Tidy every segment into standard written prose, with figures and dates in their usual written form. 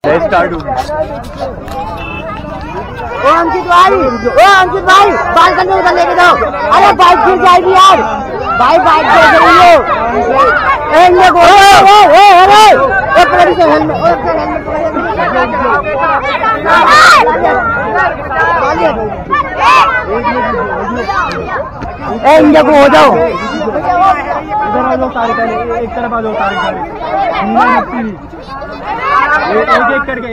अंकित भाई बालकनी में उधर लेके जाओ। अरे बाइक गिर जाएगी यार, भाई बाइक गिर रही हो। इंडिया को हो जाओ, इधर आ जाओ तारीख, एक तरफ आ जाओ तारीख। एक एक करके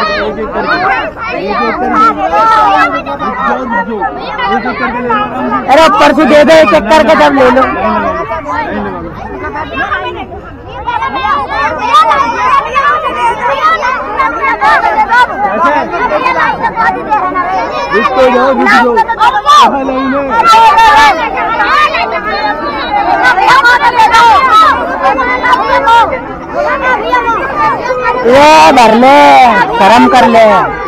अरे परसों दे दो, एक एक करके जब ले लो। ये भर ले, शर्म कर ले।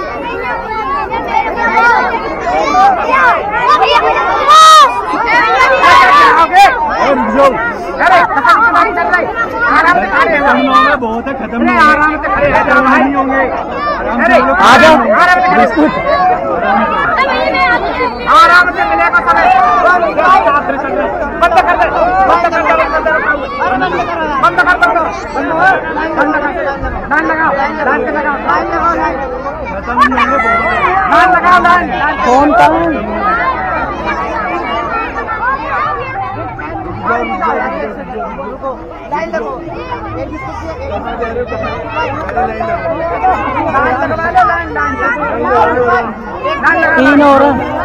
बहुत है, खत्म नहीं होंगे। आ जाओ, बिस्कुट आराम से मिलेगा समय। बंद कर दे, बंद कर दो, बंद कर दो, लाइन लगाओ, लाइन लगाओ, लाइन लगाओ, लाइन कौन कौन तीन और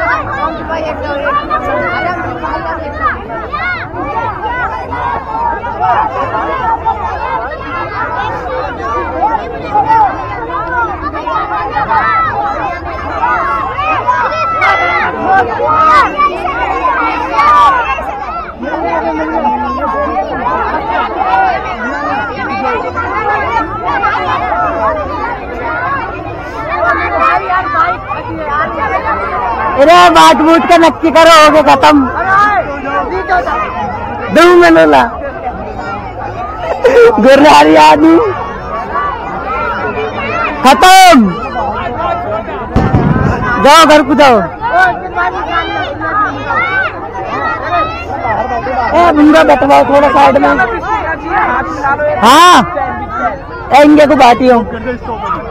अरे बात बूझ के नक्की करो, हो गए खत्म। दो मनोला गुर्रारी आदमी खत्म। जाओ घर को जाओ। मुंगा बैठवाओ थोड़ा साइड में। हाँ इंडिया को बाटी हो।